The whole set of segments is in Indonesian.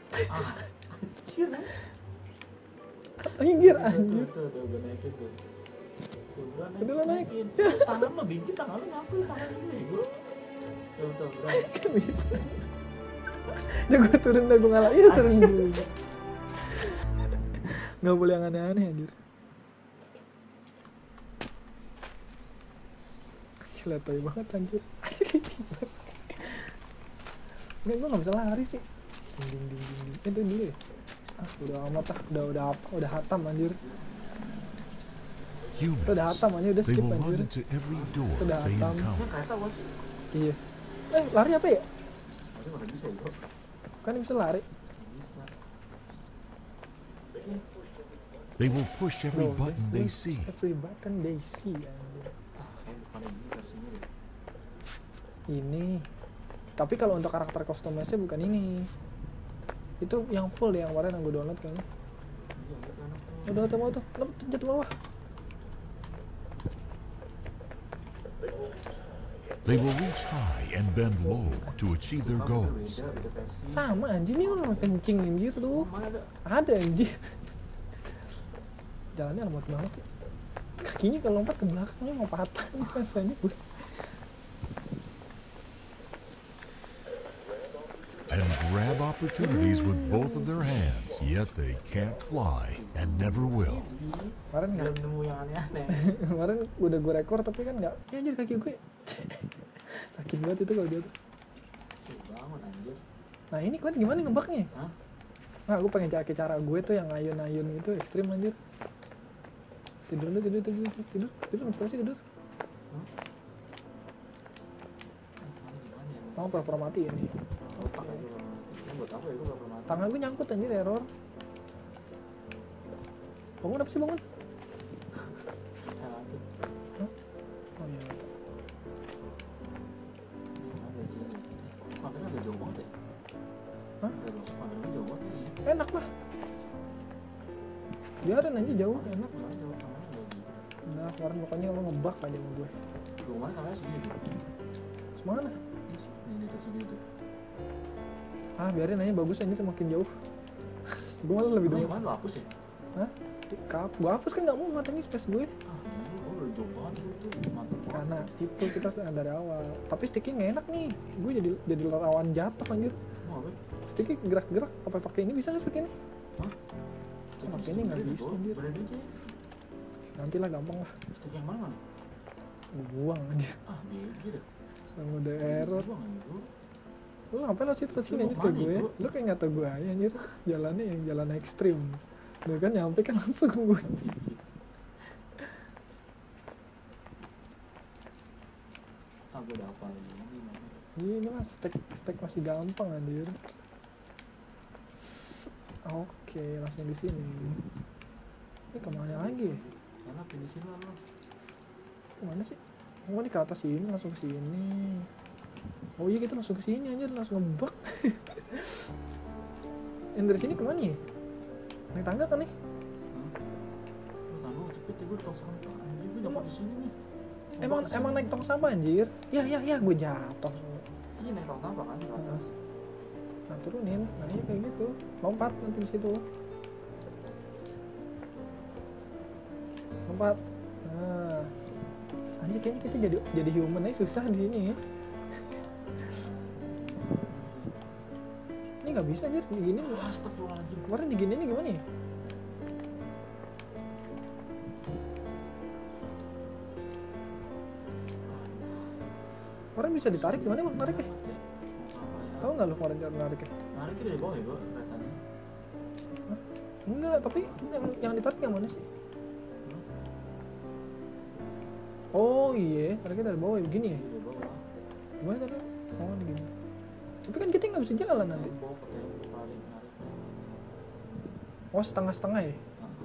Anjir. Minggir anjir. Tuh, gue naikin tuh. Tuh, gue Udah lo naik. naikin. Tangan lo bingkit, tangan lo nyampe, tangan ini gue. Tuh, berani. Kan bisa. Ya gue turun dah, gue ngalah. Iya turun dulu. Gak boleh yang aneh-aneh anjir. Ciletoy banget anjir. Nggak, gue gak bisa lari sih. Ding. Itu dulu ya. Udah amat lah, udah hatam anjir. Udah hatam anjir, udah They skip will run anjir. into every door Sudah they hatam. Ini encounter. kereta gue sih. Iya. Lari apa ya? Tapi mana bisa bro. Kan bisa lari. Bisa. They will push every Bro, button they push see. Every button they see anjir. Kayak bukan ini versinya deh. Ini. Tapi kalau untuk karakter customize-nya bukan ini. Itu yang full deh yang kemarin yang gue download kayaknya. Iya, gitu enak tuh. Udah mau tuh. Lo jatuh bawah. They will reach high and bend low to achieve their goals. Beda versi. Sama anjir, ini orang kencing anjir tuh. Mana ada? Ada anjir. Jalannya lemot banget sih. Kakinya kalau lompat ke belakangnya mau patah nih rasanya gue. And grab opportunities with both of their hands, yet they can't fly and never will. Kemarin nggak. Belum nemu yang aneh-aneh. Kemarin udah gue rekor tapi kan nggak. Ya anjir kaki gue. Sakit banget itu kalau dia tuh. Bangun anjir. Nah ini kan gimana ngebaknya? Hah? Nah gue pengen cari cara gue tuh yang ayun-ayun gitu ekstrim anjir. Tidur kenapa sih tidur? Mau pura-pura mati ini. Buat apa ya gue gak pernah mati. Tangan gue nyangkut anjir, error. Bangun apa sih bangun? Hah? Oh iya. Ada sih. Kameranya agak jauh banget ya. Hah? Kameranya jauh banget nih. Enak lah. Biarin aja jauh, enak. Jauh kameranya jauh gitu. Nah kemarin pokoknya lo ngebak aja sama gue. Tuh kemarin kameranya segini tuh. Semana? Ini tuh segini tuh. Ah biarin aja, bagus aja semakin jauh. Gue malah lebih Emang dulu. yang mana lo hapus ya? Hah? Gue hapus kan gak mau matanya space gue. Oh udah jauh banget itu. Mantap banget. Karena itu kita sudah dari awal. Tapi sticknya nggak enak nih. Gue jadi lawan jatuh anjir. Mau apa? Sticknya gerak-gerak. Apa pakai ini bisa nggak stick ini? Hah? Pakai ini nggak bisa anjir. Berani aja. Nanti lah gampang lah. Stick yang mana? Gue buang aja. Ah BG dah. Yang udah error. Buang aja bro. Lu ngapain lo situ sini Lu anjir mau ke kemana, gue? bro? Lu kayak nyata gue aja anjir. Jalannya yang jalan ekstrim. Udah kan nyampe kan langsung gue. Ah gue udah hafal ini. Ini mah stack masih gampang anjir. Oke, langsung di sini. Ini kemana lagi? Karena finishin lah lo. Kemana sih? Oh ini ke atas sini, langsung ke sini. Oh iya kita langsung ke sini anjir, langsung ngebak. Yang dari sini kemana ya? Naik tangga kan nih? Lu tahu cepet ya gue tong sampah. Anjir gue dapat di sini nih. Emang naik tong sampah anjir? Ya gue jatuh. Iya naik tong sampah kan ke atas. Nah turunin, nah ini kayak gitu. Lompat nanti di situ. Lompat. Nah. Anjir kayaknya kita jadi human aja susah di sini ya. Ini nggak bisa anjir digini. Astagfirullahaladzim. Kemarin diginiin gimana ya? Kemarin bisa ditarik gimana bang nariknya? Tahu nggak lo kemarin cara nariknya? Narik dari bawah ya gue keretanya. Enggak, tapi yang ditarik yang mana sih? Oh iya, tariknya dari bawah ya begini ya? Dari bawah. Gimana caranya? Oh begini. Tapi kan kita nggak bisa jalan nanti. Bawah pakai tarik nariknya. Oh setengah-setengah ya?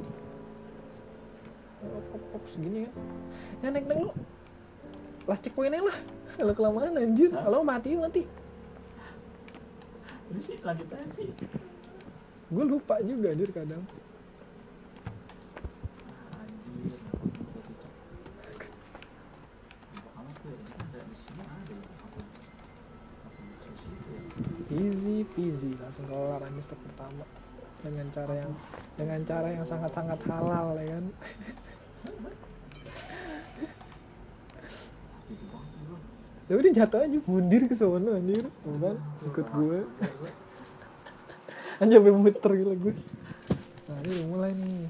Op, segini ya? Ya naik lu. Last checkpoint lah. Kalau kelamaan anjir. Kalau mati. Udah sih lanjut aja sih. Gue lupa juga anjir kadang. Anjir, udah cocok. Bakal apa ya? Ada di sini ada ya. Apa di situ ya? Easy peasy. easy, langsung kelar ini step pertama dengan cara yang sangat-sangat halal ya kan. Gitu banget bro. Tapi dia jatuh aja bundir ke sono anjir, tuh kan ikut gue anjir sampai muter gila gue. Nah ini udah mulai nih.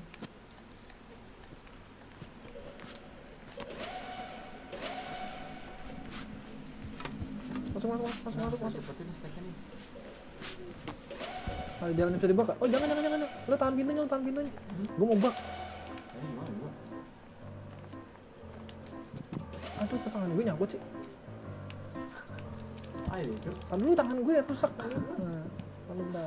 Masuk. Cepetin stacknya nih. Ada jalan yang bisa dibak. Oh jangan. Lo tahan pintunya. Gue mau bak. Ini gimana gua? Aduh ke tangan gue nyangkut sih. Ayo deh, terus. Tahan dulu tangan gue ya rusak. Nah, bentar.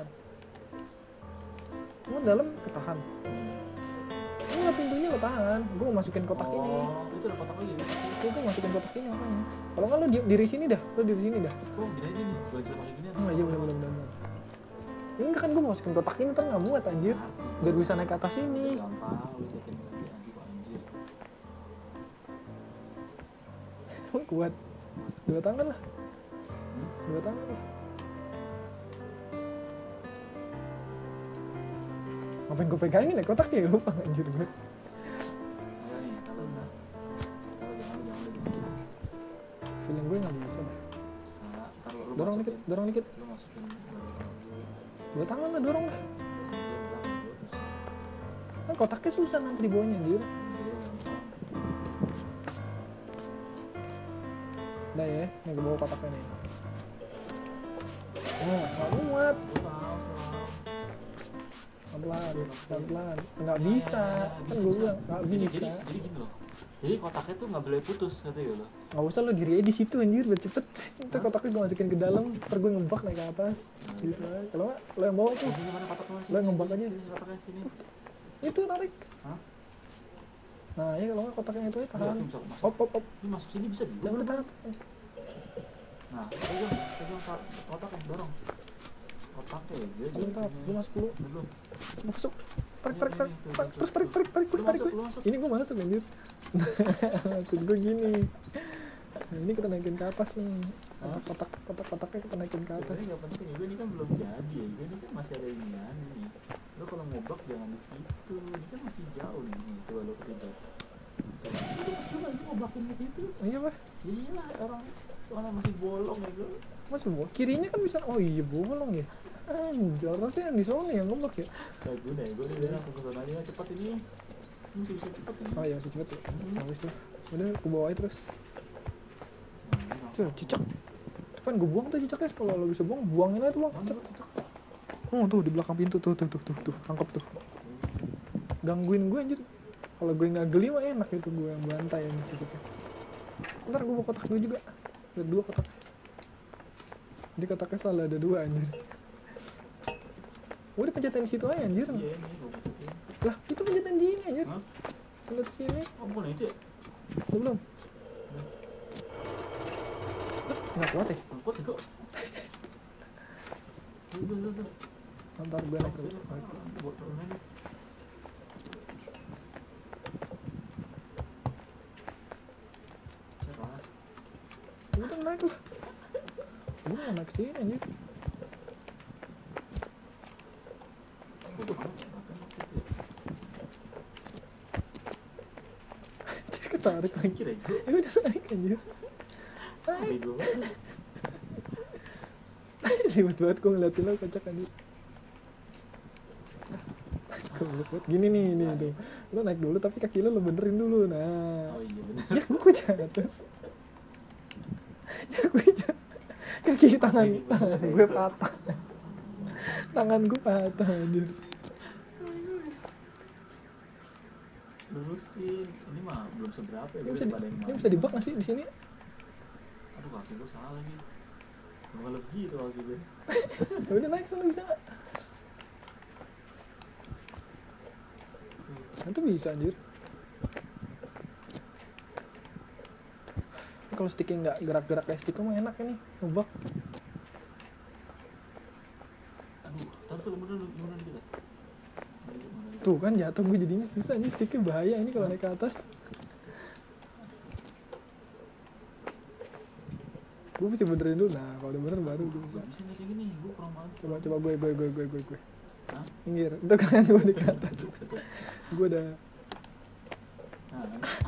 Cuma dalam ketahan. Ini lah pintunya lo tahan. Gue mau masukin kotak ini. Oh, itu ada kotak lagi. Gue masukin kotak ini makanya. Kalau nggak lo diri sini dah. Lo diri sini dah. Oh, gini aja nih. Gua aja pakai gini. Oh iya bener. Ini kan gue mau masukin kotak ini ntar nggak muat anjir. Biar bisa naik ke atas ini. Gampang, lu cekin lagi anjir kok anjir. Emang kuat. 2 tangan lah. 2 tangan lah. Ngapain gue pegangin ya kotak ya, lupa anjir gue. Ayo nih, taruh dah. Jangan. Feeling gue nggak bisa. Taruh lu. Dorong dikit. Lu masukin 2 tangan lah, dorong lah. Kan kotaknya susah nanti di bawahnya anjir. Udah ya, nih gue bawa kotaknya nih. Oh, nggak muat. Pelan-pelan. Nggak bisa. Kan gue bilang nggak bisa. Jadi gini loh. Jadi kotaknya tuh nggak boleh putus kata ya lo. Nggak usah lo diri aja di situ anjir, biar cepet. Ntar kotaknya gue masukin ke dalam, ntar gue ngebak naik ke atas. Gitu aja. Kalau nggak, lo yang bawa tuh. Gimana kotaknya? Lo yang ngebak aja. Kotaknya sini. Itu tarik. Hah? Nah ya kalau nggak kotaknya itu aja tahan. Bisa masuk. Op. Ini masuk sini bisa Udah dulu. tahan. Nah, pegang kotaknya dorong. Kotaknya ya. Bentar, lu masuk dulu. Belum. Masuk. Tarik. Tuh. Terus tarik gue. Lu masuk. Ini gue masuk anjir. Maksud gue gini. Nah, ini kita naikin ke atas nih. Kotak-kotaknya kita naikin ke atas. Sebenarnya nggak penting juga, ini kan belum jadi ya. Ini kan masih ada inian nih. Lo kalau mau bak jangan di situ. Ini kan masih jauh nih. Coba lo ke situ. Coba ini mau bakin ke situ. Iya pak. Iya orang masih bolong ya gue. Masuk bolong. Kirinya kan bisa. Oh iya bolong ya. Anjir, harusnya yang di sana yang ngebak ya. Gue udah langsung ke sana aja cepat ini. Ini masih bisa cepat ini. Oh iya masih cepet ya. Habis tuh. Udah gue bawa aja terus. Tuh cicak. Cepat gue buang tuh cicaknya. Kalau lo bisa buangin aja tuh bang. Cicak. Oh tuh di belakang pintu tuh. Tangkap tuh. Gangguin gue anjir. Kalau gue nggak geli mah enak itu gue yang bantai yang cicaknya. Ntar gue bawa kotak gue juga. Ada 2 kotak. Jadi kotaknya selalu ada 2 anjir. Udah pencetan di situ aja anjir. Iya ini gue pencetnya. Lah itu pencetan di ini anjir. Hah? Pencet sini. Oh bukan itu ya? Belum. Nggak kuat ya? Angkot ya kok. Tuh. Ntar gue naik dulu. Buat permen. Udah naik lah. Gue mau naik sini anjir. Ketarik lagi. Ya udah naik anjir. Naik. Ribet banget gue ngeliatin lo kocak anjir. Goblok banget. Gini nih tuh. Lo naik dulu tapi kaki lo benerin dulu. Nah. Oh iya benar. Ya gue jatuh. Kaki tangan gue patah. Tangan gue patah anjir. Lurusin. Ini mah belum seberapa ya. Ini bisa dibak nggak sih di sini? Aduh kaki gue salah lagi. Ngelegi itu kaki gue. Ya udah naik soalnya bisa nggak? Itu bisa anjir. Kalau sticknya nggak gerak-gerak kayak stick mah enak ini ngebak. Aduh, taruh tuh bener kita. Tuh kan jatuh gue jadinya susah nih, sticknya bahaya ini kalau naik ke atas. Gue gue mesti benerin dulu. Nah kalau udah bener baru gue bisa. Gue bisa nih kayak gini, gue kurang mantap. Coba gue. Hah? Minggir, itu kan gue di atas. Gue udah. Nah,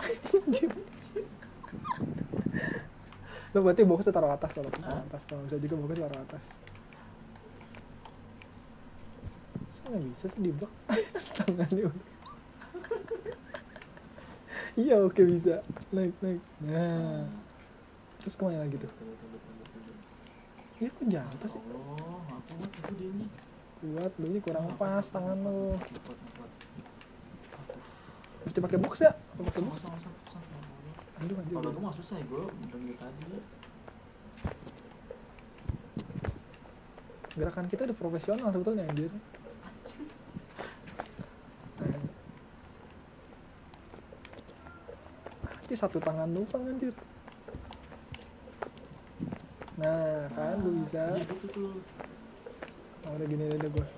Itu berarti boxnya taruh atas kalau Hah? atas. Kalau bisa juga boxnya taruh atas. Masa nggak bisa sih di blok? Tangannya udah. Iya oke bisa. Naik. Nah. Terus kemana lagi tuh? Ya kok jatuh sih? Allah, aku buat itu dia nih. Kuat, lu ini kurang pas tangan lo. Kuat. Mesti pakai box ya? Pakai box. Sama. Aduh anjir. Kalau gue mah susah ya, gue dari tadi. Gerakan kita udah profesional sebetulnya anjir. Anjir satu tangan doang anjir. Nah, kan gue bisa. Iya gitu tuh. Oh, udah gini aja gue.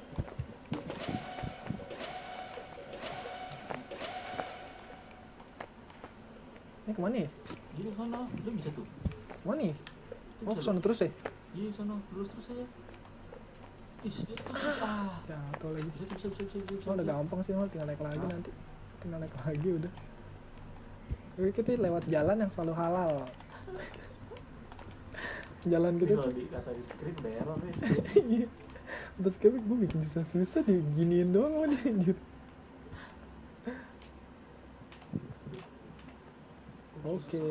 Ini kemana ya? Iya sana, lu bisa tuh. Kemana nih? Itu Oh, bisa kesana terus ya? Iya sana, terus aja. Terus Jatuh lagi. Bisa. Oh, udah gampang sih, tinggal naik lagi nanti. Tinggal naik lagi udah. Oke, kita lewat jalan yang selalu halal. Jalan Tapi kita kalau tuh. di kata di skrip udah error nih. Iya. Terus kayak gue bikin susah-susah diginiin doang sama dia anjir. Oke.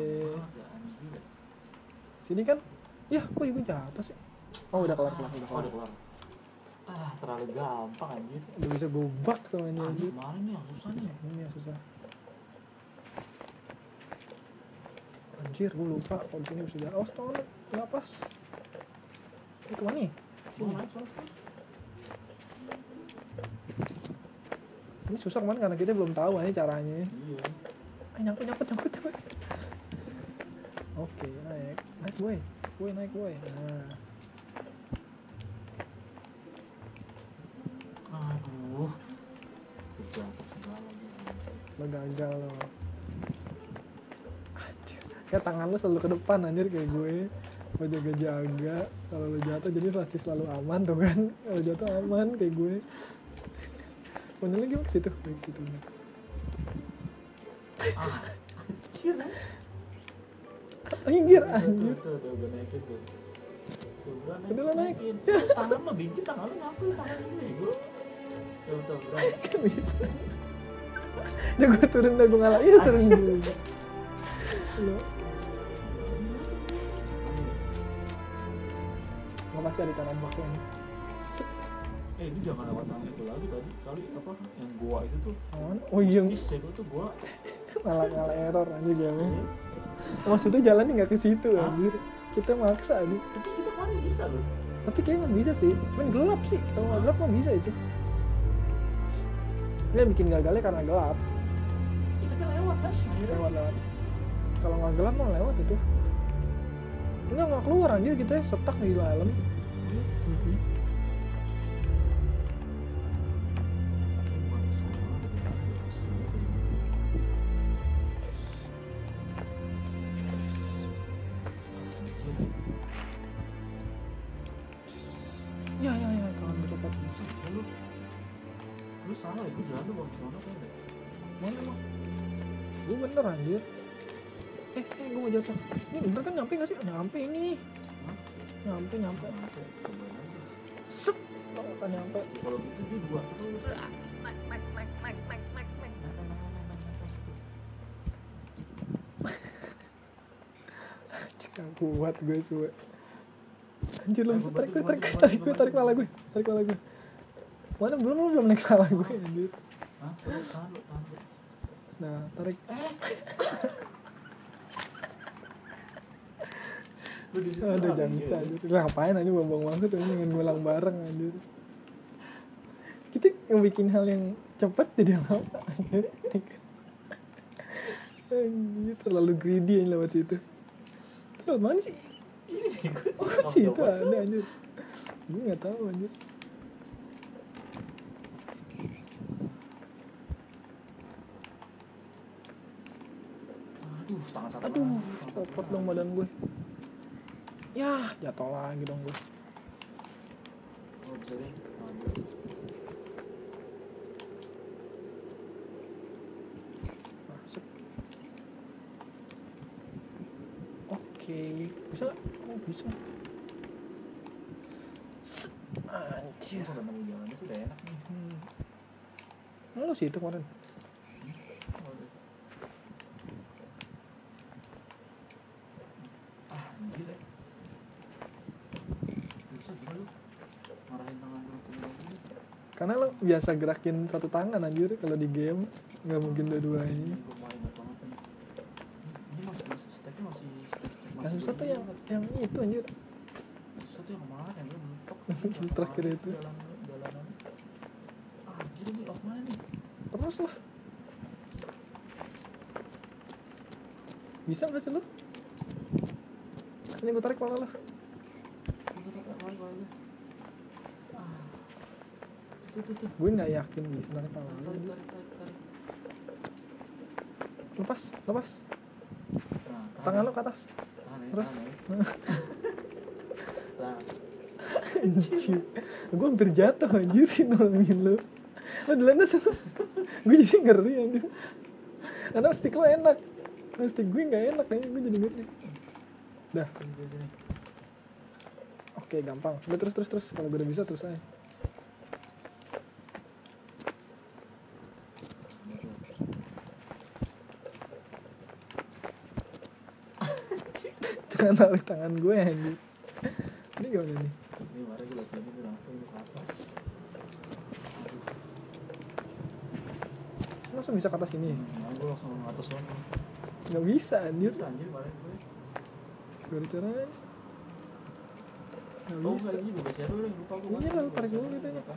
Sini kan? Ya, kok juga jatuh sih? Oh, udah kelar. Udah kelar. Terlalu gampang anjir. Udah bisa gobak sama ini Ini anjir. kemarin nih yang susah nih. Ini yang susah. Anjir, gue lupa kalau di sini bisa jalan. Oh, setengah nggak pas. Ini kemana nih? Mau naik terus. Ini susah kemana karena kita belum tahu ini caranya. Iya. Nyangkut. Oke, naik boy. Naik boy. Nah, Aduh. Kejatuh segala lagi. lo gagal lo. Anjir. Ya tangan lo selalu ke depan anjir kayak gue. Lo jaga-jaga. Kalau lo jatuh jadi pasti selalu aman tuh kan. Kalau jatuh aman kayak gue. Mana lagi ke situ? Baik situ. Anjir. Anjir. Tuh, udah naikin tuh. Udah lo naik. Tangan lo binci, tangan lo ngaku, tangan lo bego. Tuh, berani. Kan bisa. Ya gue turun dah gue ngalah. Iya turun dulu. Lo. Nggak pasti ada cara baknya. Ini jangan lewat tangan itu lagi tadi. Kali apa yang gua itu tuh. Oh iya. Sego tuh gua. Ngalah error anjir dia. Maksudnya jalannya nggak ke situ anjir. Kita maksa nih. Tapi kita kemarin bisa loh. Tapi kayaknya nggak bisa sih. Main gelap sih. Kalau nggak gelap mah bisa itu. Dia bikin gagalnya karena gelap. Kita kan lewat kan akhirnya. Lewat. Kalau nggak gelap mah lewat itu. Nggak keluar anjir kita stuck di dalam. Ya, kawan bercepat. Lu salah ya, gue jalan lu waktu mana kan deh. Mana emang? Gue bener anjir. Gue mau jatuh. Ini bener kan nyampe gak sih? Nyampe ini. Nyampe. Cobain aja. Set. Kan nyampe. Kalau gitu dia dua terus. Naik. Kuat gue suwe. Anjir lu bisa tarik kepala gue. Mana belum naik kepala gue anjir. Hah? Tahan lu. Nah, tarik. Aduh jangan bisa anjir. Ngapain anjir buang waktu tuh ingin ngulang bareng anjir. Kita bikin hal yang cepat jadi apa anjir. Anjir terlalu greedy yang lewat situ. Lewat mana sih? Ini gue sih itu ada anjir. Gue nggak tahu anjir. Aduh, tangan satu. Aduh, copot dong badan gue. Ya, jatuh lagi dong gue. Oh bisa deh. Masuk. Oke, bisa nggak? Oh bisa. Anjir. Kalau ketemu jalannya sih udah enak nih. Lu sih itu kemarin. Anjir ya. Susah gimana lu marahin tangan lu ke lagi. Karena lo biasa gerakin satu tangan anjir kalau di game. Nggak mungkin dua-duanya. Ini gue main banget nih. Ini masih stacknya masih Yang susah tuh yang itu anjir. susah tuh yang kemana yang gue mentok. Terakhir itu. Jalanan. Ah gila nih off mana nih? Terus lah. Bisa nggak sih lo? Ini gue tarik kepala lo. Tuh. Gue nggak yakin bisa narik kepala lo. Tarik. Lepas. Nah, Tangan lo ke atas. Terus. Anjir. Gue hampir jatuh anjir nolongin lo. Lo duluan tuh. Gue jadi ngeri anjir. Karena stick lo enak. Nah, stick gue nggak enak kayaknya, gue jadi ngeri. Dah. Oke, gampang. Udah terus. Kalau gue udah bisa terus aja. Jangan tarik tangan gue anjir. Ini gimana nih? Ini kemarin gue langsung ini langsung ke atas. Langsung bisa ke atas ini? Nah, gue langsung ke atas sana. Nggak bisa anjir. Bisa anjir kemarin gue. Gue terus. Nggak Oh bisa. enggak, ini gue baca dulu, lupa gue. Iya lah, tarik dulu gitu ya.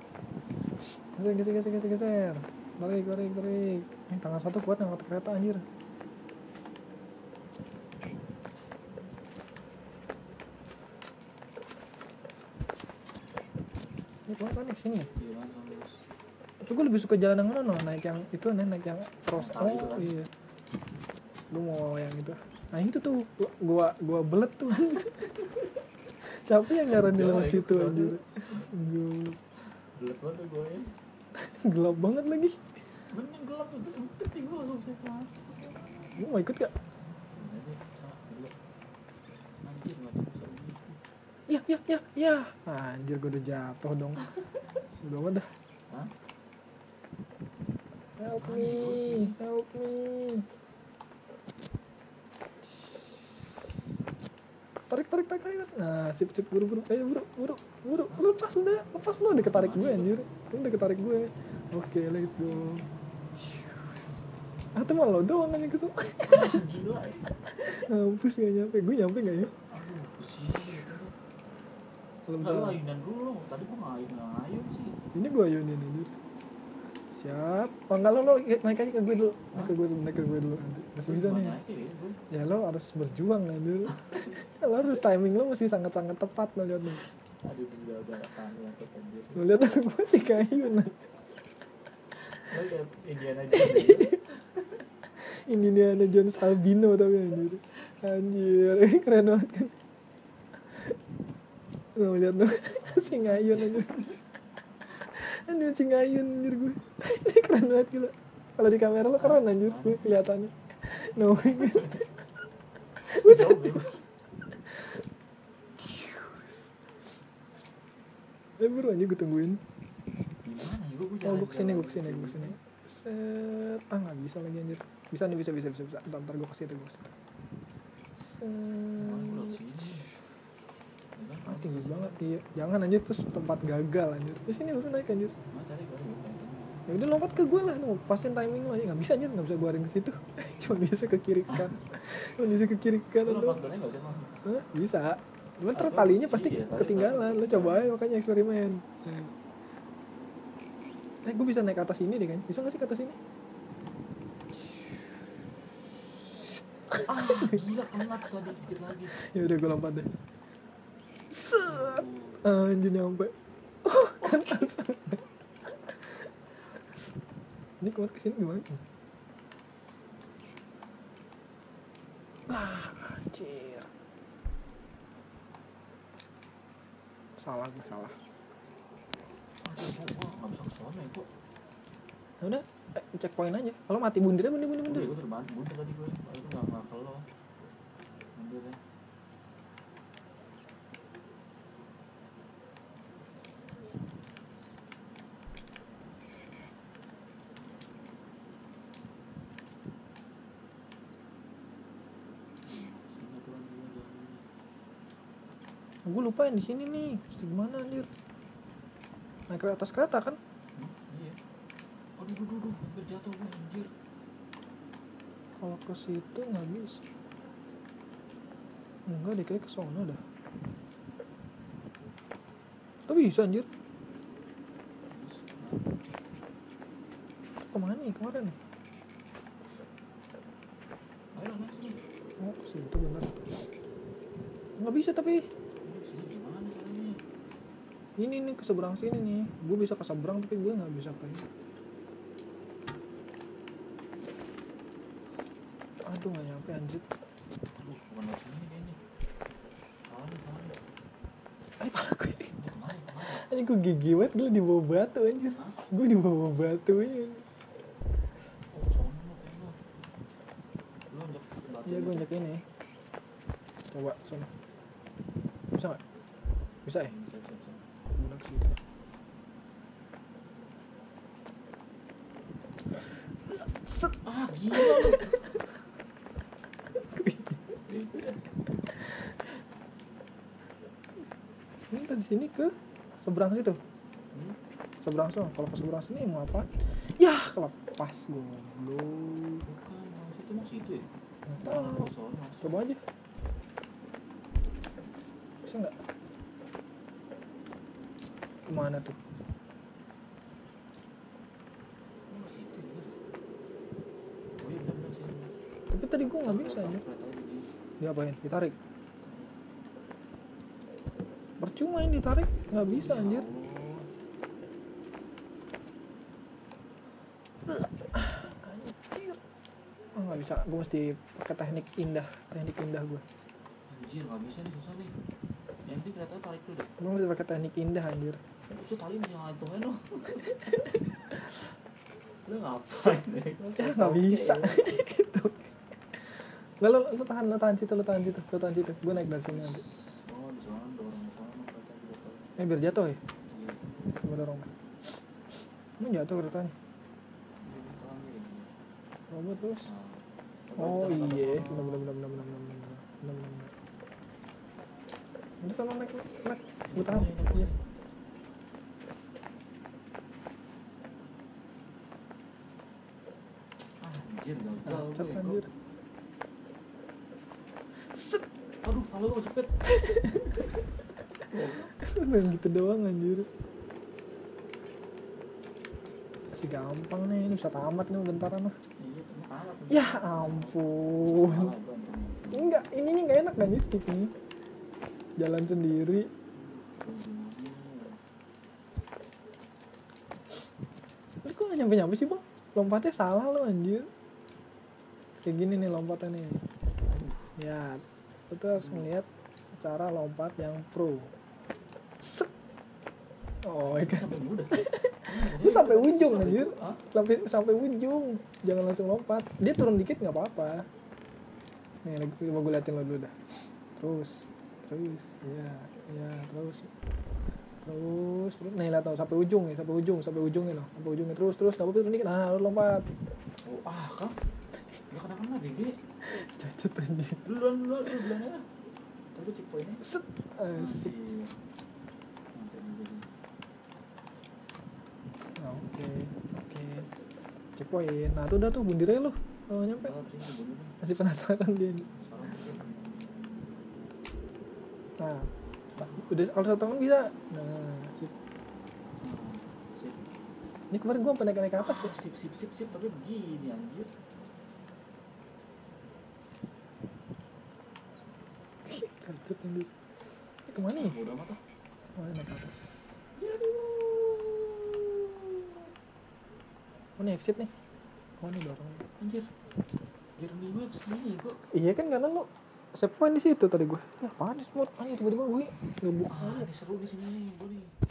Geser. Tarik. Tangan satu kuat yang ngangkat kereta anjir. Ini kok naik sini ya? Iya, terus. Tapi gue lebih suka jalan yang mana no? Naik yang itu nih, naik yang cross. Yang tali itu kan? Iya. Lu mau yang itu? Nah itu tuh, gua belet tuh. Siapa yang nyaranin Gua lewat ikut situ kesana. anjir? Gue Gelap banget tuh gue ya. gelap banget lagi. Bener gelap tuh, sempit nih gue gak bisa kelas. Lu mau ikut gak? Udah deh, sama dulu. Anjir gak tuh bisa begitu. Ya. Anjir gue udah jatuh dong. Udah amat dah. Hah? Help me. Tarik. Nah, sip, buru. Ayo buru. Lu lepas lu udah ketarik gue anjir. Lu udah ketarik gue. Oke, let's go. Tuh malah lo doang aja kesel. Gila ya. Mampus gak nyampe. Gue nyampe gak ya? Aduh, pusing gitu. Kalau Lalu ayunan dulu, tadi gue ngayun sih. ini gue ayunin anjir. Siap. Oh enggak, lo naik aja ke gue dulu. Naik ke gue dulu nanti. Masih bisa nih. Ya lo harus berjuang anjir. Lo harus timing lo mesti sangat-sangat tepat lo lihat nih. Aduh, udah tangan ngangkut anjir. Lo lihat gue sih kayu nah. Lo liat Indiana Jones. Indiana Jones albino tapi anjir. Keren banget kan. Lo lihat lo si ngayun anjir. Aduh si ngayun anjir gue. Ini keren banget gila. Kalau di kamera lo keren anjir gue kelihatannya. No. Buru aja gue tungguin. Gimana ya gue Gue kesini. Set. Nggak bisa lagi anjir. Bisa. Ntar gue kasih itu. Set. Tinggi banget iya. Jangan anjir terus tempat gagal anjir. Di sini baru naik anjir. Ya udah lompat ke gue lah, pastiin timing lo aja. Nggak bisa anjir, nggak bisa gue ke situ. Cuma bisa ke kiri kan. Hah? Bisa. Cuman terus talinya pasti ketinggalan. Lo coba aja makanya eksperimen. Gue bisa naik ke atas ini deh kan. Bisa nggak sih ke atas ini? Gila kena tadi dikit lagi. Ya udah gue lompat deh. Set. Anjir nyampe. Kan ini keluar kesini gimana? Anjir. Salah gue, salah. Aduh, gua nggak bisa kesana ya kok. Ya udah, checkpoint aja. Kalau mati bundirnya bundir. Gue terbang buntu tadi gue. Itu nggak kalau mundur ya. Gue lupa yang di sini nih. Mesti gimana anjir? Naik ke atas kereta kan? Iya. Aduh, hampir jatuh gue anjir. Kalau ke situ nggak bisa. Enggak deh, kayak ke sono dah. Tapi bisa anjir. Kemana nih kemarin nih? Ayo lah, sini. Oh, ke situ bener. Nggak bisa tapi. Sini gimana caranya? Ini nih ke seberang sini nih. Gue bisa ke seberang tapi gue nggak bisa ke ini. Aduh nggak nyampe anjir. Aduh, bukan lewat sini kayaknya. Salah nih. Ayo pala gue. Ini kemana? Anjir gue gigi banget gue di bawah batu anjir. Gue di bawah batu ini. Oh, sono lo kayaknya. Lu anjak batu. Iya gue injak ini. Coba sono. Bisa nggak? Bisa ya? Bisa. Bener ke situ. Ah, gila lu. Ini dari sini ke seberang situ. Seberang sono. Kalau ke seberang sini mau apa? Yah, kelepas gue. Bukan, mau situ ya? Nggak tahu. Sono. Coba aja. Bisa nggak? Kemana tuh? Oh, situ ya. Oh iya benar sih. Tapi tadi gue nggak bisa aja. Diapain? Ditarik? Percuma ini ditarik, nggak bisa anjir. Anjir. Oh, nggak bisa, gue mesti pakai teknik indah gue. Anjir, nggak bisa nih, susah nih. Nanti kereta tarik dulu deh. Gue mesti pakai teknik indah anjir. Itu tali nih yang ngantongnya lo. Lu ngapain deh? Ya nggak bisa. Gitu. Nggak lo tahan situ. Gue naik dari sini nanti. Oh, di sana dorong sana kereta juga tahu. Biar jatuh ya. Iya. Coba dorong. Mau jatuh keretanya. Ini tahan nih. Coba terus. Nah, Oh kita iya, kata-kata. benar. Udah sama naik, gue tahan. Iya. Anjir, gagal Macet gue. anjir. Set. Aduh, kalau gue cepet. Main gitu doang anjir. Masih gampang nih, ini bisa tamat nih bentaran mah. Iya, cuma kalah. Ya ampun. Kalah gue anjing. Enggak, ini nggak enak kan stick nih. Jalan sendiri. Lu kok nggak nyampe sih bang? Lompatnya salah lo anjir. Kayak gini nih lompatannya nih. Ya, lu tuh harus ngeliat cara lompat yang pro. Set. Oh my god. Sampai mudah. Lu sampai ujung anjir. Hah? Sampai ujung. Jangan langsung lompat. Dia turun dikit nggak apa-apa. Nih, coba gue liatin lo dulu dah. Terus. Iya, terus. Nih lihat tau sampai ujung nih, sampai ujungnya loh. Sampai ujungnya terus nggak apa-apa turun dikit. Nah, lu lompat. Oh, kan? Gak kena BG. Cacat anjir. Duluan ya. Tadi checkpointnya. Set. Asik. Nah, oke. Checkpoint. Nah, tuh udah tuh bundirnya lu. Oh, nyampe. Masih penasaran dia nih. Nah, udah kalau satu tangan bisa. Nah, sip. Ini kemarin gua sampai naik ke atas ya. Sip, tapi begini anjir. Cacat anjir. Ini kemana nih? Udah mata. Oh, naik ke atas. Oh, ini exit nih. Oh, ini belakang. Anjir. Jernih gue kesini kok. Iya kan karena lu save point di situ tadi gue. Ya apaan nih semut? Tiba-tiba gue ngebuk. Ini seru di sini nih, gue nih.